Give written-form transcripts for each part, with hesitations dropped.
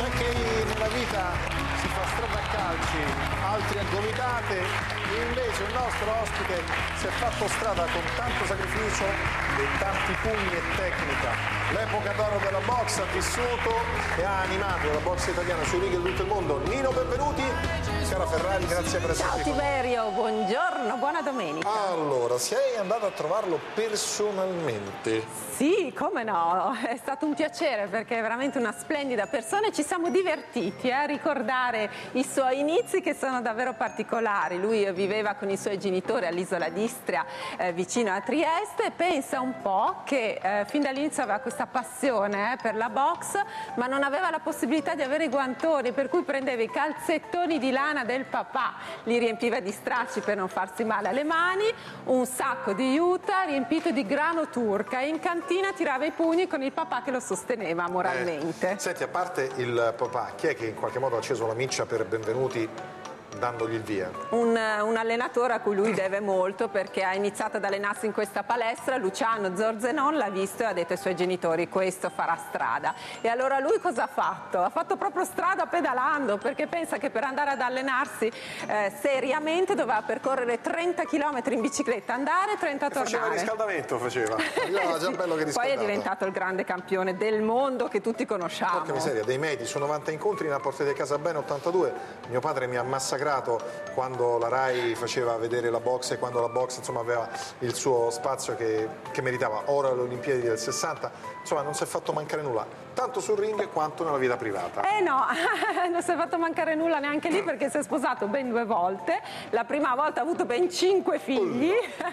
nella vita si fa strada a calci, altri a gomitate, invece il nostro ospite si è fatto strada con tanto sacrificio e tanti pugni e tecnica. L'epoca d'oro della box ha vissuto e ha animato la box italiana sui ring di tutto il mondo. Nino, benvenuti. Cara Ferrari, grazie per essere qui. Ciao Tiberio, buongiorno, buona domenica. Allora, sei andato a trovarlo personalmente? Sì, come no, è stato un piacere perché è veramente una splendida persona e ci siamo divertiti a ricordare i suoi inizi che sono davvero particolari. Lui viveva con i suoi genitori all'isola d'Istria vicino a Trieste. Pensa un po' che fin dall'inizio aveva questa passione per la box, ma non aveva la possibilità di avere i guantoni, per cui prendeva i calzettoni di lana del papà, li riempiva di stracci per non farsi male alle mani, un sacco di juta riempito di grano turca e in cantina tirava i pugni con il papà che lo sosteneva moralmente. Senti, a parte il papà, chi è che in qualche modo ha acceso la miccia per Benvenuti dandogli il via? Un allenatore a cui lui deve molto, perché ha iniziato ad allenarsi in questa palestra. Luciano Zorzenon l'ha visto e ha detto ai suoi genitori: questo farà strada. E allora lui cosa ha fatto? Ha fatto proprio strada pedalando, perché pensa che per andare ad allenarsi seriamente doveva percorrere 30 km in bicicletta, andare, 30 tornare. Faceva riscaldamento, faceva. Già bello che Poi è diventato il grande campione del mondo che tutti conosciamo. Porca miseria, dei medi, su 90 incontri ne ha portati a casa bene 82. Mio padre mi ha massacrato quando la Rai faceva vedere la box e quando la box insomma aveva il suo spazio che meritava. Ora alle Olimpiadi del 60, insomma non si è fatto mancare nulla, tanto sul ring quanto nella vita privata. No, non si è fatto mancare nulla neanche lì, perché si è sposato ben 2 volte. La prima volta ha avuto ben 5 figli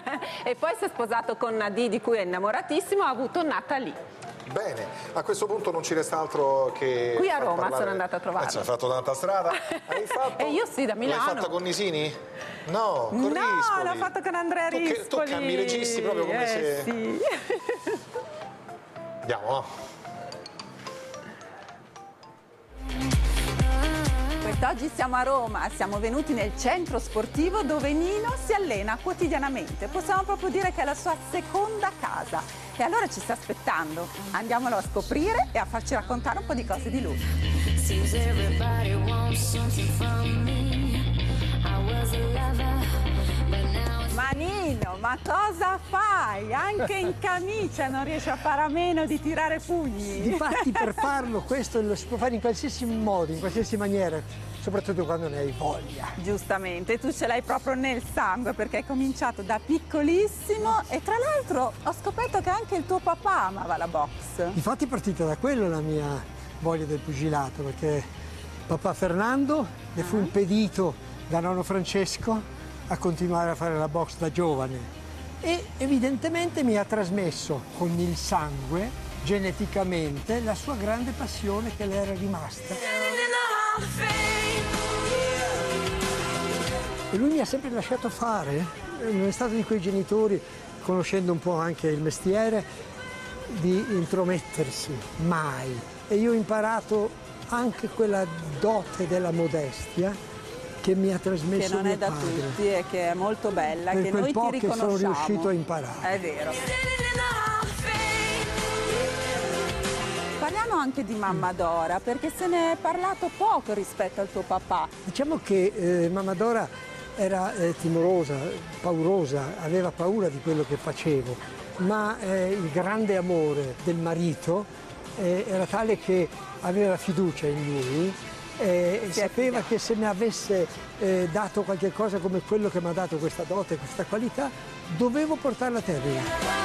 e poi si è sposato con Nadie, di cui è innamoratissimo, ha avuto Natalie. Bene, a questo punto non ci resta altro che qui a Roma sono andata a trovarlo. Hai fatto tanta strada? Hai fatto? E io sì, da Milano. L'hai fatta con Nisini? No, con Rispoli. No, l'ho fatto con Andrea Rispoli. Tu cambi i registi proprio come se... Sì. Andiamo, no? Quest'oggi siamo a Roma, siamo venuti nel centro sportivo dove Nino si allena quotidianamente. Possiamo proprio dire che è la sua seconda casa. E allora ci sta aspettando. Andiamolo a scoprire e a farci raccontare un po' di cose di lui. Ma Nino, ma cosa fai? Anche in camicia non riesci a fare a meno di tirare pugni? Difatti per farlo questo lo si può fare in qualsiasi modo, in qualsiasi maniera, soprattutto quando ne hai voglia. Giustamente, tu ce l'hai proprio nel sangue perché hai cominciato da piccolissimo e tra l'altro ho scoperto che anche il tuo papà amava la box. Difatti è partita da quello la mia voglia del pugilato, perché papà Fernando le fu impedito da nonno Francesco a continuare a fare la box da giovane e evidentemente mi ha trasmesso con il sangue, geneticamente, la sua grande passione che le era rimasta. E lui mi ha sempre lasciato fare, non è stato di quei genitori, conoscendo un po' anche il mestiere, di intromettersi, mai. E io ho imparato anche quella dote della modestia che mi ha trasmesso che non è da mio padre. tutti e che è molto bella, per che quel noi po' ti che riconosciamo. sono riuscito a imparare. È vero. Parliamo anche di mamma Dora, perché se ne è parlato poco rispetto al tuo papà. Diciamo che mamma Dora era timorosa, paurosa, aveva paura di quello che facevo, ma il grande amore del marito era tale che aveva fiducia in lui e sapeva che se mi avesse dato qualche cosa come quello che mi ha dato questa dote, questa qualità, dovevo portarla a termine.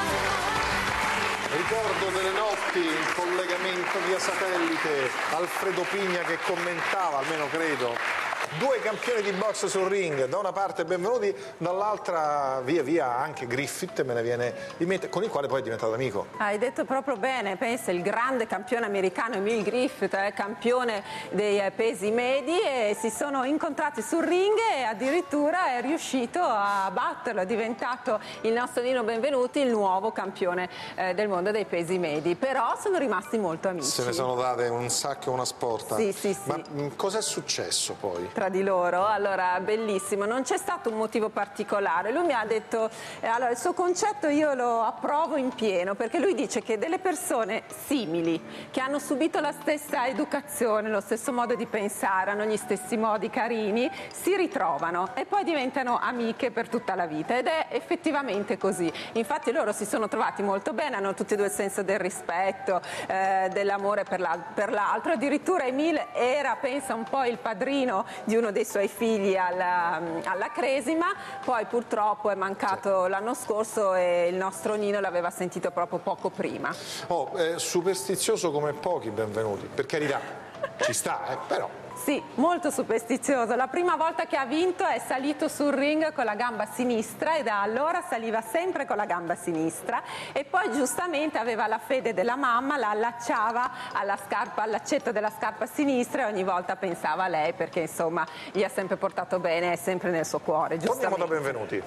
Ricordo delle notti in collegamento via satellite, Alfredo Pigna che commentava, almeno credo, 2 campioni di box sul ring, da una parte Benvenuti, dall'altra via via anche Griffith, me ne viene in mente, con il quale poi è diventato amico. Hai detto proprio bene, pensa, il grande campione americano Emil Griffith, campione dei pesi medi, e si sono incontrati sul ring e addirittura è riuscito a batterlo, è diventato il nostro Nino Benvenuti il nuovo campione del mondo dei pesi medi, però sono rimasti molto amici. Se ne sono date un sacco e una sporta. Sì, sì, sì. Ma cos'è successo poi? tra di loro. Allora, bellissimo, non c'è stato un motivo particolare. Lui mi ha detto, allora il suo concetto io lo approvo in pieno, perché lui dice che delle persone simili, che hanno subito la stessa educazione, lo stesso modo di pensare, hanno gli stessi modi carini, si ritrovano e poi diventano amiche per tutta la vita, ed è effettivamente così. Infatti loro si sono trovati molto bene, hanno tutti e due il senso del rispetto, dell'amore per l'altro. Addirittura Emile era, pensa, un po' il padrino di uno dei suoi figli alla cresima, poi purtroppo è mancato l'anno scorso e il nostro Nino l'aveva sentito proprio poco prima. Superstizioso come pochi, Benvenuti, per carità, ci sta, però. Sì, molto superstizioso. La prima volta che ha vinto è salito sul ring con la gamba sinistra e da allora saliva sempre con la gamba sinistra, e poi giustamente aveva la fede della mamma, la allacciava alla scarpa, all'accetto della scarpa sinistra, e ogni volta pensava a lei, perché insomma gli ha sempre portato bene, è sempre nel suo cuore. Torniamo da Benvenuti.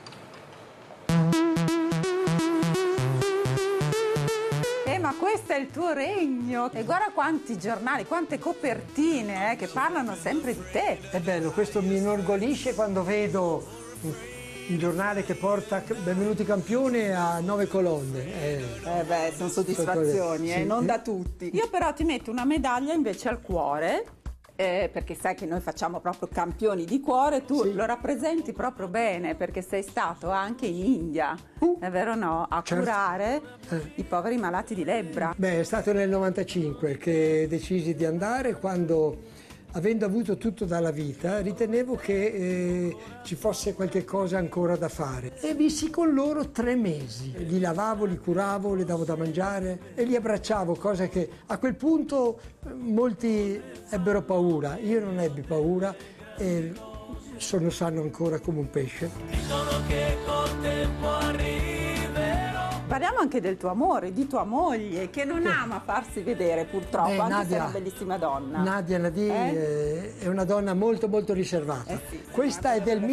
Ma questo è il tuo regno, e guarda quanti giornali, quante copertine che parlano sempre di te. È bello, questo mi inorgoglisce quando vedo un giornale che porta Benvenuti campione a 9 colonne. Beh, sono soddisfazioni, sì. Non da tutti. Io però ti metto una medaglia invece al cuore, perché sai che noi facciamo proprio campioni di cuore, tu sì. Lo rappresenti proprio bene, perché sei stato anche in India, è vero o no? A certo. curare i poveri malati di lebbra. Beh, è stato nel 95 che decisi di andare, quando, avendo avuto tutto dalla vita, ritenevo che ci fosse qualche cosa ancora da fare. E vissi con loro 3 mesi. Li lavavo, li curavo, li davo da mangiare e li abbracciavo, cosa che a quel punto molti ebbero paura. Io non ebbi paura e sono sano ancora come un pesce. Dicono che col tempo arriverò. Parliamo anche del tuo amore, di tua moglie, che non ama farsi vedere purtroppo, anche se è una bellissima donna. Nadia Nadi è una donna molto molto riservata. Sì, Questa è del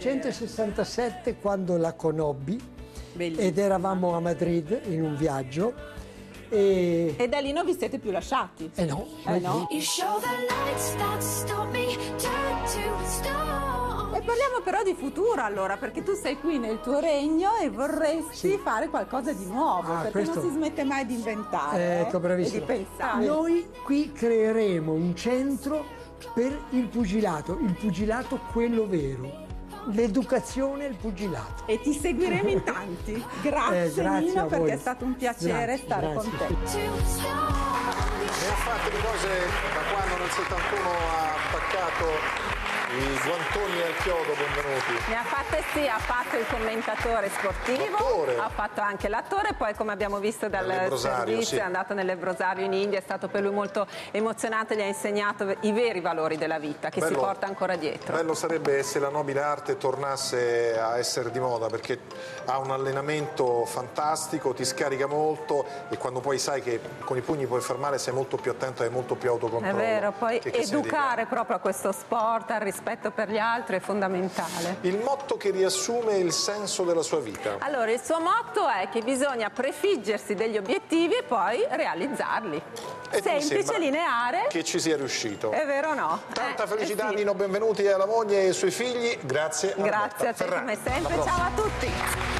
1967, quando la conobbi. Bellissima. Ed eravamo a Madrid in un viaggio e da lì non vi siete più lasciati. no. No? You show the lights that stop me, turn to stone. E parliamo però di futuro allora, perché tu sei qui nel tuo regno e vorresti fare qualcosa di nuovo, perché questo. non si smette mai di inventare Ecco, bravissimo. e di pensare. Noi qui creeremo un centro per il pugilato quello vero. L'educazione al pugilato. E ti seguiremo in tanti. Grazie, grazie Nino, a perché voi. è stato un piacere Grazie, stare con te. To stone. Ne ha fatte di cose da quando nel 71 ha attaccato i guantoni al chiodo. Benvenuti. Ne ha fatte, sì, ha fatto il commentatore sportivo, L'attore. ha fatto anche l'attore, poi come abbiamo visto dal Lebbrosario, servizio sì. è andato nel Lebbrosario in India, è stato per lui molto emozionante, gli ha insegnato i veri valori della vita che si porta ancora dietro. Bello sarebbe se la nobile arte tornasse a essere di moda, perché ha un allenamento fantastico, ti scarica molto, e quando poi sai che con i pugni puoi far male sei molto più attento e molto più autocontrollo. È vero, poi che si educare proprio a questo sport, al rispetto per gli altri è fondamentale. Il motto che riassume il senso della sua vita. Allora, il suo motto è che bisogna prefiggersi degli obiettivi e poi realizzarli. E mi Semplice, sembra lineare. che ci sia riuscito. È vero o no? Tanta felicità, sì. Nino Benvenuti, alla moglie e ai suoi figli. Grazie. Grazie a te Ferrari. come sempre, Alla prossima. ciao a tutti.